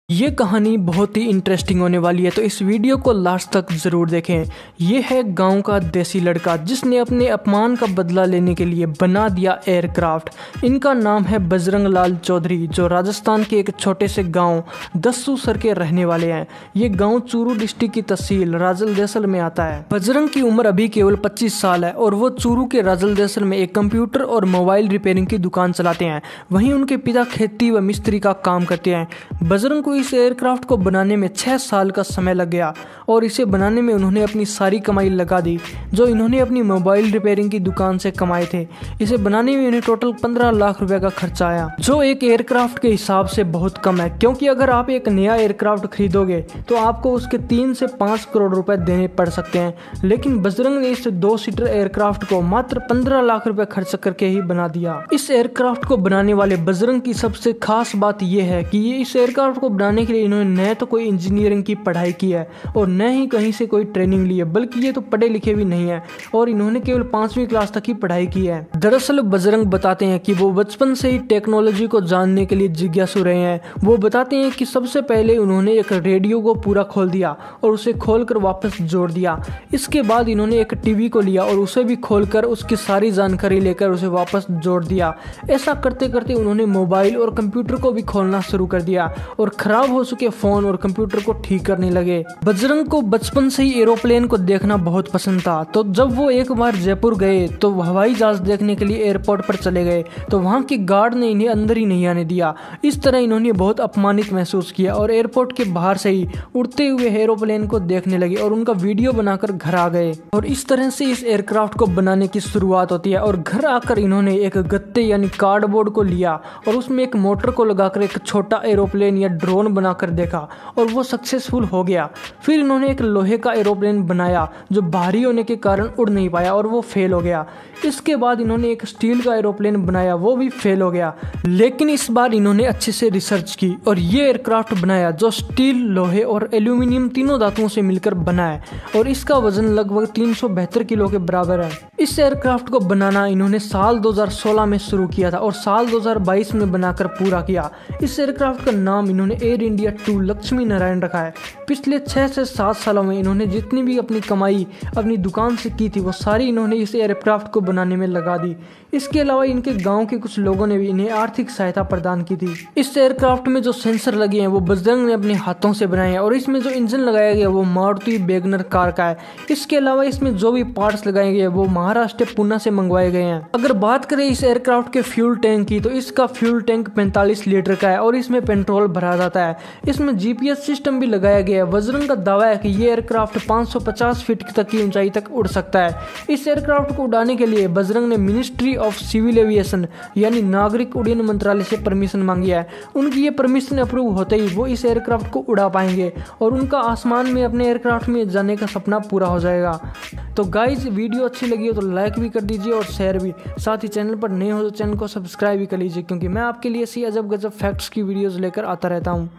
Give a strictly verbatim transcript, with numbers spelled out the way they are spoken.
ये कहानी बहुत ही इंटरेस्टिंग होने वाली है, तो इस वीडियो को लास्ट तक ज़रूर देखें। ये है गांव का देसी लड़का जिसने अपने अपमान का बदला लेने के लिए बना दिया एयरक्राफ्ट। इनका नाम है बजरंग लाल चौधरी, जो राजस्थान के एक छोटे से गांव दस्सूसर के रहने वाले हैं। ये गांव चूरू डिस्ट्रिक्ट की तहसील राजलदेसल में आता है। बजरंग की उम्र अभी केवल पच्चीस साल है और वो चूरू के राजलदेसल में एक कंप्यूटर और मोबाइल रिपेयरिंग की दुकान चलाते हैं। वहीं उनके पिता खेती व मिस्त्री का काम करते हैं। बजरंग को इस एयरक्राफ्ट को बनाने में छह साल का समय लग गया और इसे बनाने में उन्होंने अपनी सारी कमाई लगा दी, जो इन्होंने अपनी मोबाइल रिपेयरिंग की दुकान से कमाए थे। इसे बनाने में उन्हें टोटल पंद्रह लाख रुपए का खर्चा आया, जो एक एयरक्राफ्ट के हिसाब से बहुत कम है, क्योंकि अगर आप एक नया एयरक्राफ्ट खरीदोगे तो आपको उसके तीन से पाँच करोड़ रुपए देने पड़ सकते हैं। लेकिन बजरंग ने इस दो सीटर एयरक्राफ्ट को मात्र पंद्रह लाख रुपए खर्च करके ही बना दिया। इस एयरक्राफ्ट को बनाने वाले बजरंग की सबसे खास बात यह है कि ये इस एयरक्राफ्ट को बनाने के लिए इन्होंने न तो कोई इंजीनियरिंग की पढ़ाई की है और न ही कहीं से कोई ट्रेनिंग ली है, बल्कि ये तो पढ़े लिखे भी नहीं है और इन्होंने केवल पांचवी क्लास तक ही पढ़ाई की है। दरअसल बजरंग बताते हैं कि वो बचपन से ही टेक्नोलॉजी को जानने के लिए जिज्ञासु रहे हैं। वो बताते हैं कि सबसे पहले उन्होंने एक रेडियो को पूरा खोल दिया और उसे खोलकर वापस जोड़ दिया। इसके बाद इन्होंने एक टीवी को लिया और उसे भी खोलकर उसकी सारी जानकारी लेकर उसे वापस जोड़ दिया। ऐसा करते करते उन्होंने मोबाइल और कंप्यूटर को भी खोलना शुरू कर दिया और खराब हो चुके फोन और कंप्यूटर को ठीक करने लगे। बजरंग को बचपन से ही एरोप्लेन को देखना बहुत पसंद था, तो जब वो एक बार जयपुर गए तो हवाई जहाज देखने के लिए एयरपोर्ट पर चले गए, तो वहां के गार्ड ने इन्हें अंदर ही नहीं आने दिया। इस तरह इन्होंने बहुत अपमानित महसूस किया और एयरपोर्ट के बाहर से ही उड़ते हुए एरोप्लेन को देखने लगे और उनका वीडियो बनाकर घर आ गए। और इस तरह से इस एयरक्राफ्ट को बनाने की शुरुआत होती है। और घर आकर इन्होंने एक गत्ते यानी कार्डबोर्ड को लिया और उसमें एक मोटर को लगाकर एक छोटा एरोप्लेन या ड्रोन बनाकर देखा और वो सक्सेसफुल हो गया। फिर इन्होंने एक लोहे का एरोप्लेन बनाया जो भारी होने के कारण उड़ नहीं पाया और वो फेल हो गया। इसके बाद इन्होंने एक स्टील का एरोप्लेन बनाया, वो भी फेल हो गया। लेकिन इस बार इन्होंने अच्छे से रिसर्च की और ये एयरक्राफ्ट बनाया जो स्टील, लोहे और एल्यूमिनियम तीनों धातुओं से मिलकर बना है और इसका वजन लगभग तीन सौ बहत्तर किलो के बराबर है। इस एयरक्राफ्ट को बनाना इन्होंने साल दो हज़ार सोलह में शुरू किया था और साल दो हज़ार बाईस में बनाकर पूरा किया। इस एयरक्राफ्ट का नाम इन्होंने Air India two Lakshmi Narayan रखा है। पिछले छह से सात सालों में इन्होंने जितनी भी अपनी कमाई अपनी दुकान से की थी वो सारी इन्होंने इस एयरक्राफ्ट को बनाने में लगा दी। इसके अलावा इनके गांव के कुछ लोगों ने भी इन्हें आर्थिक सहायता प्रदान की थी। इस एयरक्राफ्ट में जो सेंसर लगे हैं वो बजरंग ने अपने हाथों से बनाए हैं और इसमें जो इंजन लगाया गया वो मारुति वैगनर कार का है। इसके अलावा इसमें जो भी पार्ट्स लगाए गए वो महाराष्ट्र पुणे से मंगवाए गए हैं। अगर बात करें इस एयरक्राफ्ट के फ्यूल टैंक की, तो इसका फ्यूल टैंक पैंतालीस लीटर का है और इसमें पेट्रोल भरा जाता है। इसमें जीपीएस सिस्टम भी लगाया गया है। बजरंग का दावा है कि ये एयरक्राफ्ट पाँच सौ पचास फीट तक की ऊंचाई तक उड़ सकता है। इस एयरक्राफ्ट को उड़ाने के लिए बजरंग ने मिनिस्ट्री ऑफ सिविल एविएशन यानी नागरिक उड्डयन मंत्रालय से परमिशन मांगी है। उनकी ये परमिशन अप्रूव होते ही वो इस एयरक्राफ्ट को उड़ा पाएंगे और उनका आसमान में अपने एयरक्राफ्ट में जाने का सपना पूरा हो जाएगा। तो गाइज, वीडियो अच्छी लगी हो तो लाइक भी कर दीजिए और शेयर भी। साथ ही चैनल पर नए हो तो चैनल को सब्सक्राइब भी कर लीजिए, क्योंकि मैं आपके लिए ऐसी अजब गजब फैक्ट्स की वीडियोस लेकर आता रहता हूँ।